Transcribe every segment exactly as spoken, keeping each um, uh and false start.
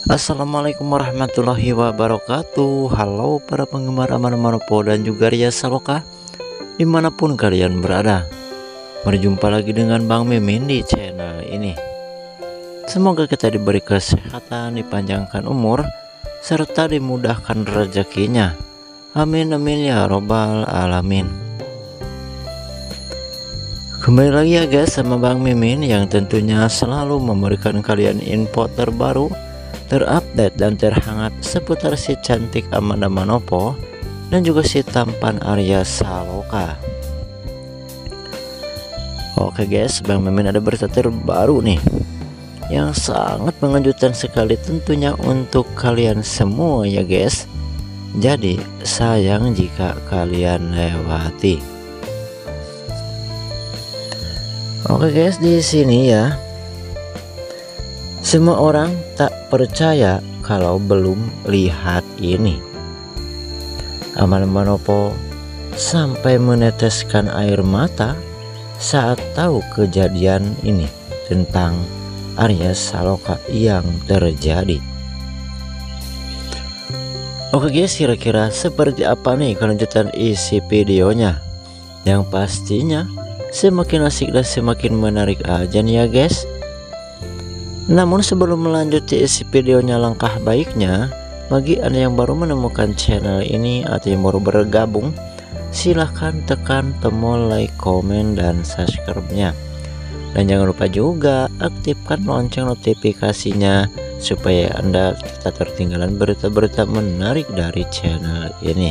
Assalamualaikum warahmatullahi wabarakatuh. Halo para penggemar Aman Manopo dan juga Ria Saloka dimanapun kalian berada. Berjumpa lagi dengan Bang Mimin di channel ini. Semoga kita diberi kesehatan, dipanjangkan umur, serta dimudahkan rezekinya. Amin amin ya robbal alamin. Kembali lagi ya guys sama Bang Mimin yang tentunya selalu memberikan kalian info terbaru, terupdate dan terhangat seputar si cantik Amanda Manopo dan juga si tampan Arya Saloka. Oke guys, Bang Mimin ada berita terbaru nih yang sangat mengejutkan sekali tentunya untuk kalian semua ya guys. Jadi sayang jika kalian lewati. Oke guys, di sini ya. Semua orang tak percaya kalau belum lihat ini. Amanda Manopo sampai meneteskan air mata saat tahu kejadian ini tentang Arya Saloka yang terjadi. Oke guys, kira-kira seperti apa nih kelanjutan isi videonya? Yang pastinya semakin asik dan semakin menarik aja nih ya guys. Namun sebelum melanjuti isi videonya, langkah baiknya bagi Anda yang baru menemukan channel ini atau yang baru bergabung, silahkan tekan tombol like, komen, dan subscribe-nya. Dan jangan lupa juga aktifkan lonceng notifikasinya supaya Anda tidak tertinggalan berita-berita menarik dari channel ini.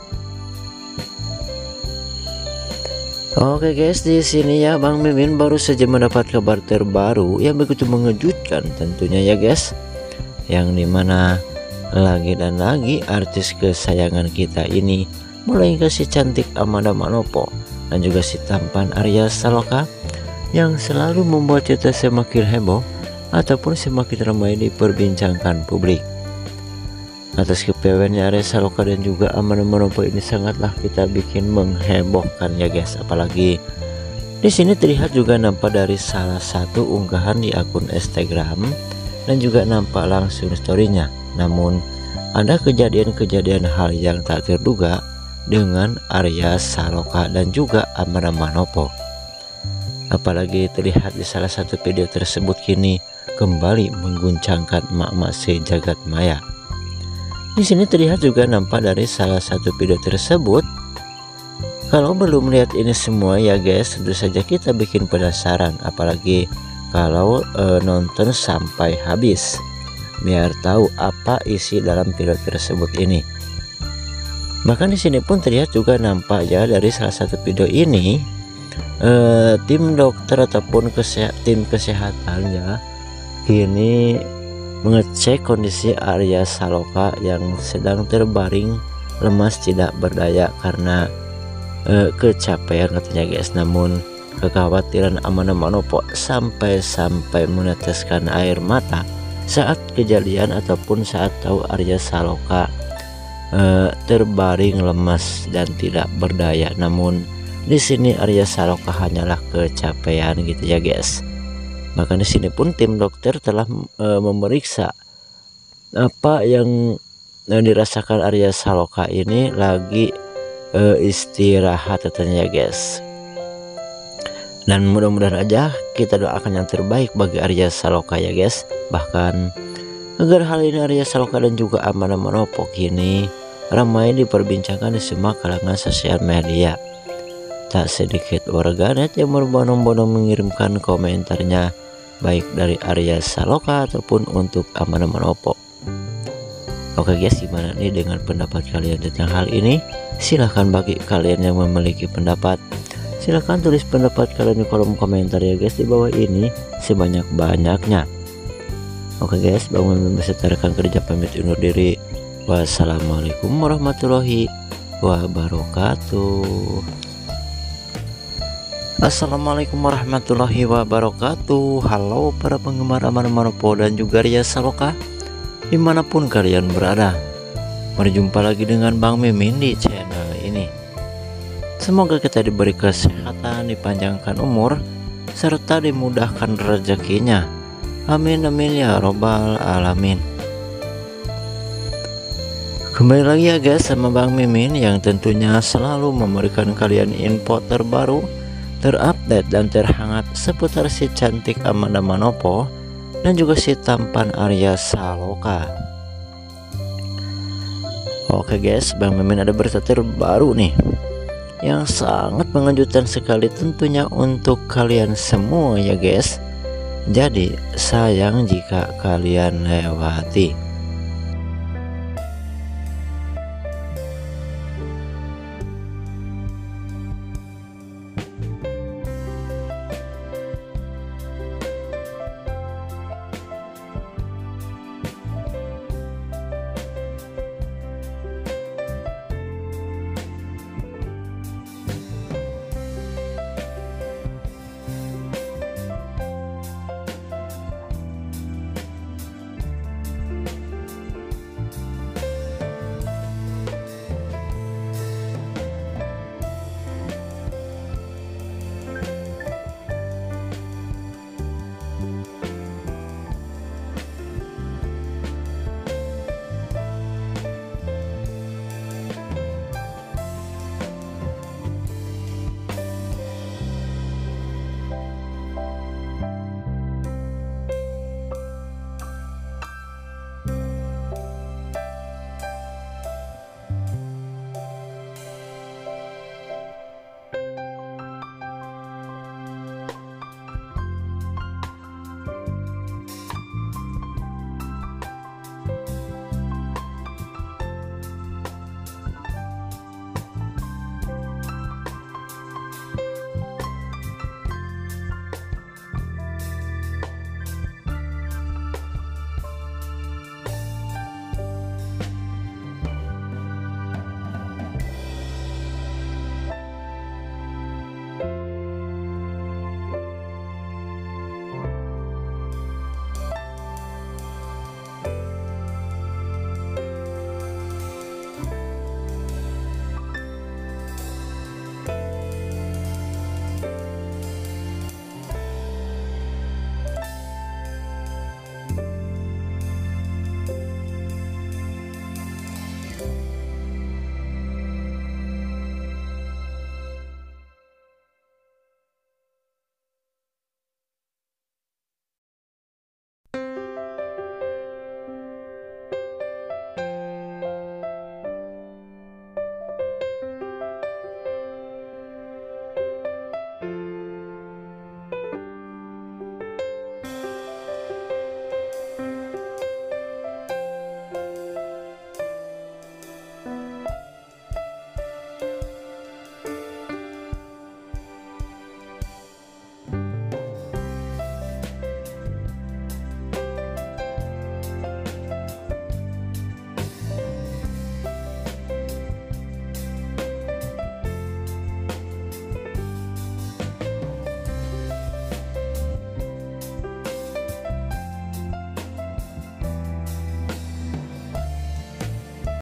Oke guys, di sini ya Bang Mimin baru saja mendapat kabar terbaru yang begitu mengejutkan tentunya ya guys. Yang dimana lagi dan lagi artis kesayangan kita ini mulai si cantik Amanda Manopo dan juga si tampan Arya Saloka yang selalu membuat kita semakin heboh ataupun semakin ramai diperbincangkan publik. Atas kepewennya Arya Saloka dan juga Amanda Manopo ini sangatlah kita bikin menghebohkan ya guys. Apalagi di sini terlihat juga nampak dari salah satu unggahan di akun Instagram dan juga nampak langsung storynya. Namun ada kejadian-kejadian hal yang tak terduga dengan Arya Saloka dan juga Amanda Manopo. Apalagi terlihat di salah satu video tersebut kini kembali mengguncangkan emak-emak sejagat maya. Di sini terlihat juga nampak dari salah satu video tersebut. Kalau belum lihat ini semua ya guys, tentu saja kita bikin penasaran, apalagi kalau e, nonton sampai habis biar tahu apa isi dalam video tersebut ini. Bahkan di sini pun terlihat juga nampak ya dari salah satu video ini e, tim dokter ataupun kesehat, tim kesehatan ya kini mengecek kondisi Arya Saloka yang sedang terbaring lemas tidak berdaya karena eh, kecapean katanya guys. Namun kekhawatiran Amanda Manopo sampai-sampai meneteskan air mata saat kejadian ataupun saat tahu Arya Saloka eh, terbaring lemas dan tidak berdaya. Namun di sini Arya Saloka hanyalah kecapean gitu ya guys. Bahkan di sini pun tim dokter telah e, memeriksa apa yang e, dirasakan Arya Saloka ini lagi e, istirahat katanya ya guys. Dan mudah-mudahan aja kita doakan yang terbaik bagi Arya Saloka ya guys. Bahkan agar hal ini Arya Saloka dan juga Amanda Manopo kini ramai diperbincangkan di semua kalangan sosial media. Tak sedikit warganet yang berbondong-bondong mengirimkan komentarnya baik dari Arya Saloka ataupun untuk Amanda Manopo. Oke guys, gimana nih dengan pendapat kalian tentang hal ini? Silahkan bagi kalian yang memiliki pendapat, silahkan tulis pendapat kalian di kolom komentar ya guys di bawah ini sebanyak-banyaknya. Oke guys, Bang Mimin beserta kerja pamit undur diri. Wassalamualaikum warahmatullahi wabarakatuh. Assalamualaikum warahmatullahi wabarakatuh. Halo para penggemar Amanda Manopo dan juga Ria Saloka dimanapun kalian berada. Berjumpa lagi dengan Bang Mimin di channel ini. Semoga kita diberi kesehatan, dipanjangkan umur, serta dimudahkan rezekinya. Amin amin ya robbal alamin. Kembali lagi ya guys sama Bang Mimin yang tentunya selalu memberikan kalian info terbaru, terupdate dan terhangat seputar si cantik Amanda Manopo dan juga si tampan Arya Saloka. Oke guys, Bang Mimin ada berita terbaru nih yang sangat mengejutkan sekali tentunya untuk kalian semua ya guys. Jadi sayang jika kalian lewati.